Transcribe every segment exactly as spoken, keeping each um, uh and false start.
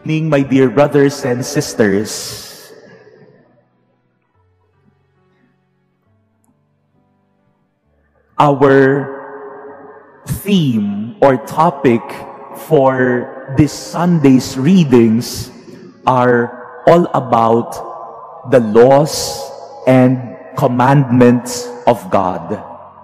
evening, my dear brothers and sisters. Our theme or topic for this Sunday's readings are all about the laws and commandments of God.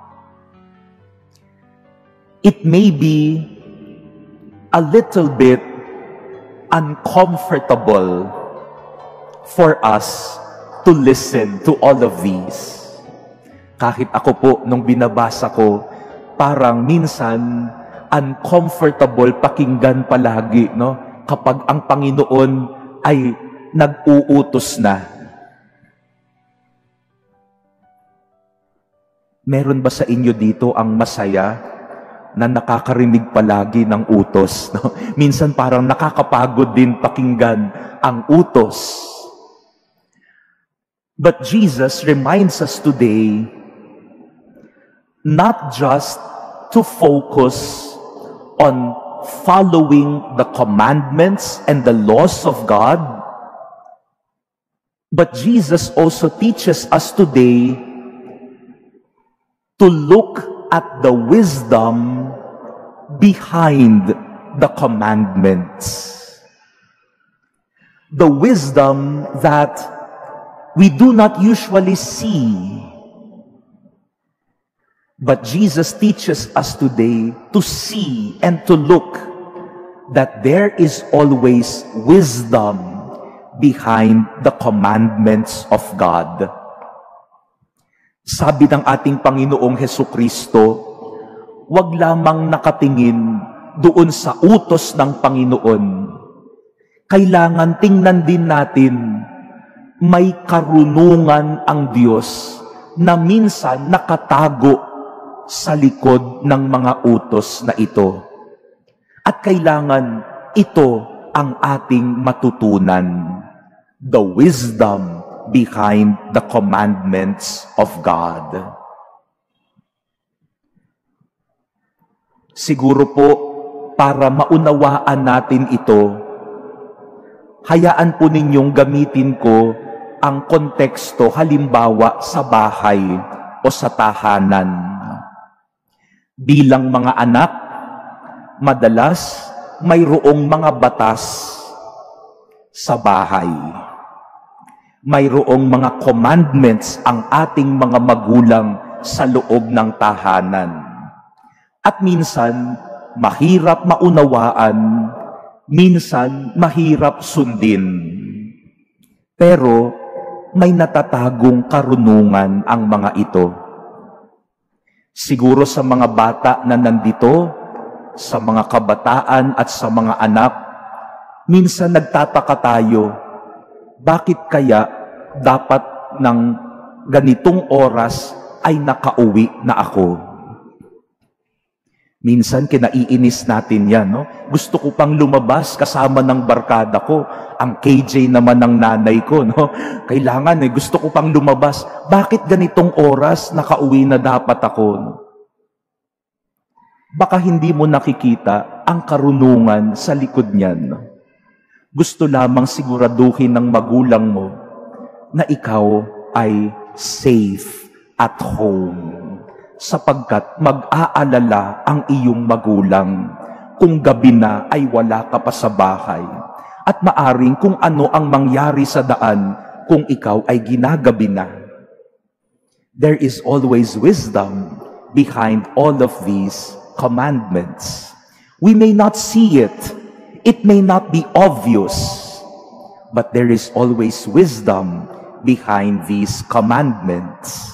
It may be a little bit uncomfortable for us to listen to all of these. Kahit ako po, nung binabasa ko, parang minsan uncomfortable pakinggan palagi, no? Kapag ang Panginoon ay nag-uutos na. Meron ba sa inyo dito ang masaya na nakakarinig palagi ng utos, no? Minsan parang nakakapagod din pakinggan ang utos. But Jesus reminds us today not just to focus on following the commandments and the laws of God, but Jesus also teaches us today to look at the wisdom behind the commandments. The wisdom that we do not usually see. But Jesus teaches us today to see and to look that there is always wisdom behind the commandments of God. Sabi ng ating Panginoong Hesukristo, huwag lamang nakatingin doon sa utos ng Panginoon. Kailangan tingnan din natin, may karunungan ang Diyos na minsan nakatago sa likod ng mga utos na ito. At kailangan ito ang ating matutunan. The wisdom behind the commandments of God. Siguro po, para maunawaan natin ito, hayaan po ninyong gamitin ko ang konteksto halimbawa sa bahay o sa tahanan. Bilang mga anak, madalas mayroong mga batas sa bahay. Mayroong mga commandments ang ating mga magulang sa loob ng tahanan. At minsan, mahirap maunawaan, minsan, mahirap sundin. Pero, may natatagong karunungan ang mga ito. Siguro sa mga bata na nandito, sa mga kabataan at sa mga anak, minsan nagtataka tayo, bakit kaya dapat ng ganitong oras ay nakauwi na ako? Minsan kinaiinis natin yan, no? Gusto ko pang lumabas kasama ng barkada ko, ang K J naman ng nanay ko, no? Kailangan eh, gusto ko pang lumabas. Bakit ganitong oras nakauwi na dapat ako? No? Baka hindi mo nakikita ang karunungan sa likod niyan. No? Gusto lamang siguraduhin ng magulang mo na ikaw ay safe at home. Sapagkat mag-aalala ang iyong magulang kung gabi na ay wala ka pa sa bahay. At maaring kung ano ang mangyari sa daan kung ikaw ay ginagabi na. There is always wisdom behind all of these commandments. We may not see it. It may not be obvious. But there is always wisdom behind these commandments.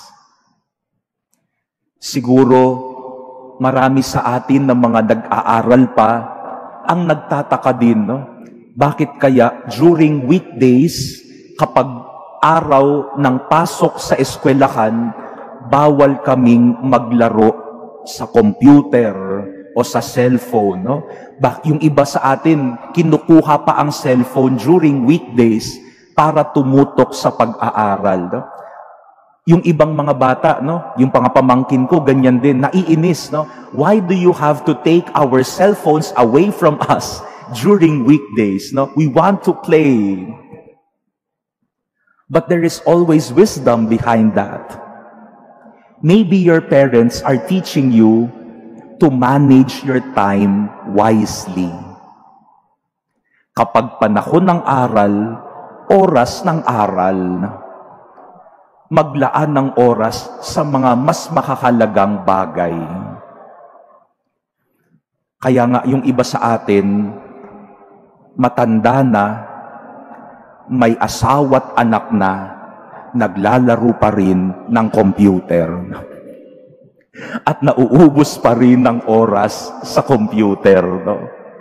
Siguro, marami sa atin na mga nag-aaral pa ang nagtataka din, no? Bakit kaya during weekdays, kapag araw ng pasok sa eskwelahan, bawal kaming maglaro sa computer o sa cellphone, no? Bak yung iba sa atin, kinukuha pa ang cellphone during weekdays para tumutok sa pag-aaral, no? Yung ibang mga bata, no? Yung pangapamangkin ko, ganyan din, naiinis, no? Why do you have to take our cell phones away from us? during weekdays. No? We want to play. But there is always wisdom behind that. Maybe your parents are teaching you to manage your time wisely. Kapag panahon ng aral, oras ng aral. Maglaan ng oras sa mga mas makakalagang bagay. Kaya nga yung iba sa atin, matanda na, may asawa't anak na, naglalaro pa rin ng computer. At nauubos pa rin ng oras sa computer. No?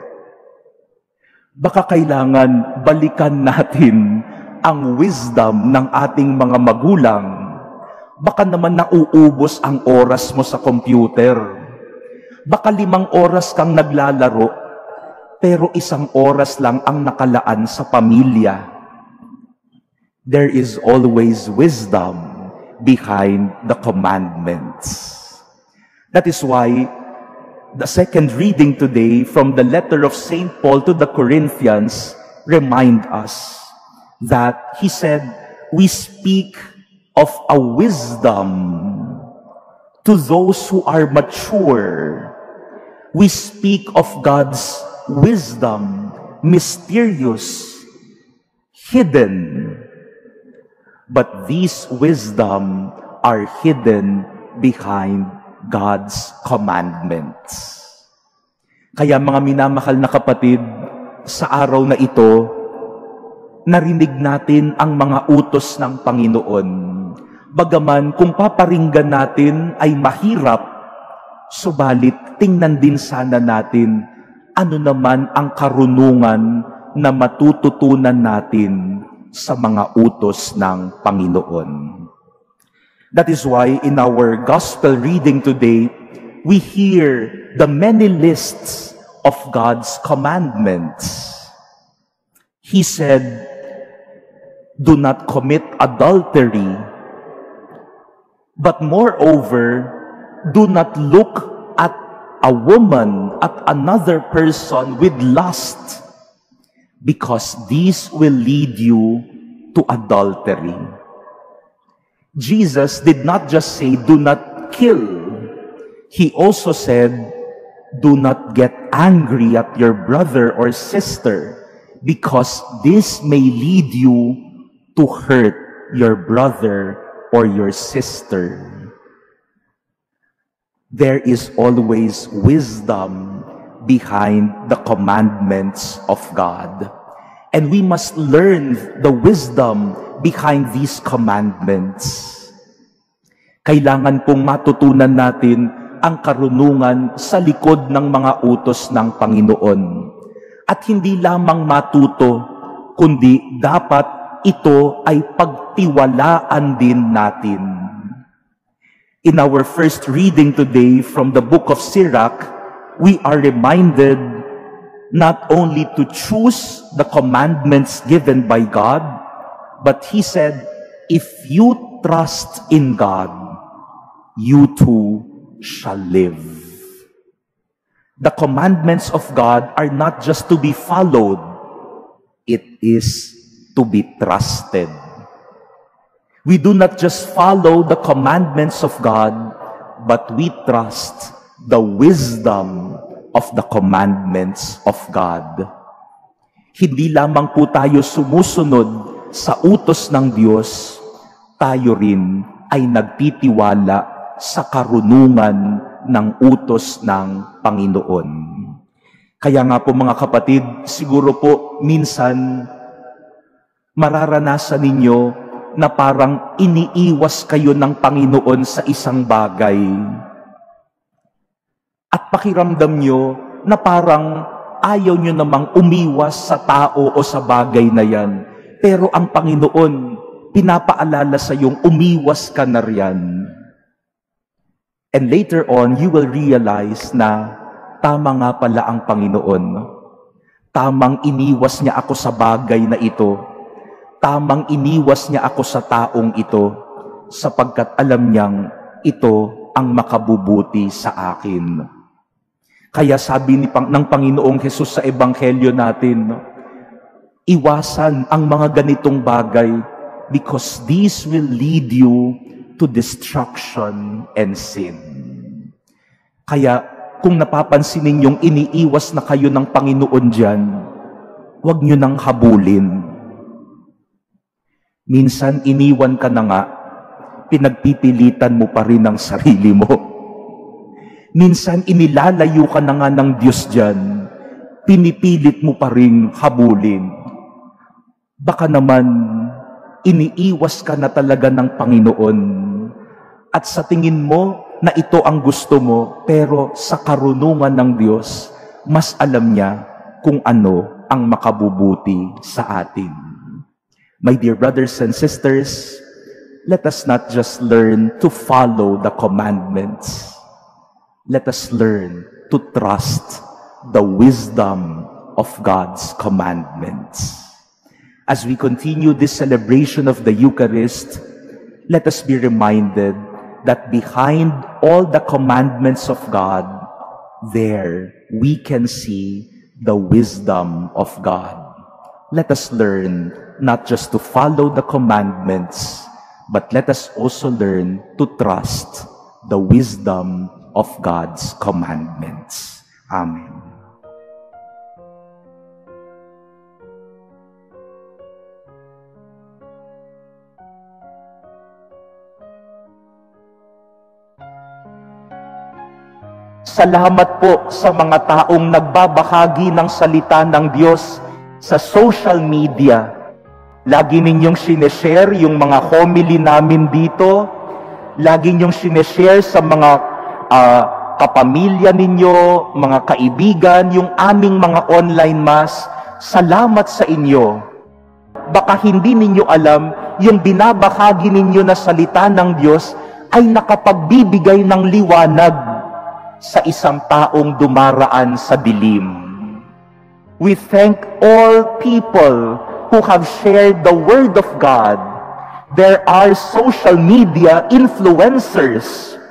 Baka kailangan balikan natin ang wisdom ng ating mga magulang. Baka naman nauubos ang oras mo sa computer. Baka limang oras kang naglalaro, pero isang oras lang ang nakalaan sa pamilya. There is always wisdom behind the commandments. That is why the second reading today from the letter of Saint Paul to the Corinthians remind us that he said, we speak of a wisdom to those who are mature. We speak of God's wisdom, mysterious, hidden. But these wisdom are hidden behind God's commandments. Kaya mga minamahal na kapatid, sa araw na ito, narinig natin ang mga utos ng Panginoon. Bagaman kung paparinggan natin ay mahirap, subalit tingnan din sana natin ano naman ang karunungan na matututunan natin sa mga utos ng Panginoon. That is why in our gospel reading today, we hear the many lists of God's commandments. He said, do not commit adultery, but moreover, do not look at a woman, at another person with lust, because these will lead you to adultery. Jesus did not just say, do not kill. He also said, do not get angry at your brother or sister, because this may lead you to hurt your brother or your sister. There is always wisdom behind the commandments of God. And we must learn the wisdom behind these commandments. Kailangan pong matutunan natin ang karunungan sa likod ng mga utos ng Panginoon. At hindi lamang matuto, kundi dapat ito ay pagtiwalaan din natin. In our first reading today from the book of Sirach, we are reminded not only to choose the commandments given by God, but he said, if you trust in God, you too shall live. The commandments of God are not just to be followed, it is to be trusted. We do not just follow the commandments of God, but we trust the wisdom of the commandments of God. Hindi lamang po tayo sumusunod sa utos ng Diyos, tayo rin ay nagtitiwala sa karunungan ng utos ng Panginoon. Kaya nga po mga kapatid, siguro po minsan mararanasan ninyo na parang iniiwas kayo ng Panginoon sa isang bagay. At pakiramdam nyo na parang ayaw nyo namang umiwas sa tao o sa bagay na yan. Pero ang Panginoon, pinapaalala sa iyong umiwas ka na riyan. And later on, you will realize na tama nga pala ang Panginoon. Tamang iniwas niya ako sa bagay na ito. Tamang iniwas niya ako sa taong ito, sapagkat alam niyang ito ang makabubuti sa akin. Kaya sabi ni, ng Panginoong Hesus sa Ebanghelyo natin, no, iwasan ang mga ganitong bagay because these will lead you to destruction and sin. Kaya kung napapansin ninyong iniiwas na kayo ng Panginoon dyan, huwag nyo nang habulin. Minsan iniwan ka na nga, pinagpipilitan mo pa rin ang sarili mo. Minsan, inilalayo ka na nga ng Diyos dyan, pinipilit mo pa rin habulin. Baka naman, iniiwas ka na talaga ng Panginoon. At sa tingin mo na ito ang gusto mo, pero sa karunungan ng Diyos, mas alam niya kung ano ang makabubuti sa atin. My dear brothers and sisters, let us not just learn to follow the commandments. Let us learn to trust the wisdom of God's commandments. As we continue this celebration of the Eucharist, let us be reminded that behind all the commandments of God, there we can see the wisdom of God. Let us learn not just to follow the commandments, but let us also learn to trust the wisdom of God's commandments. Amen. Salamat po sa mga taong nagbabahagi ng salita ng Diyos sa social media. Lagi ninyong sineshare yung mga homily namin dito. Lagi ninyong sineshare sa mga uh, kapamilya ninyo, mga kaibigan, yung aming mga online mass. Salamat sa inyo. Baka hindi ninyo alam, yung binabahagi ninyo na salita ng Diyos ay nakapagbibigay ng liwanag sa isang taong dumaraan sa dilim. We thank all people who have shared the Word of God. There are social media influencers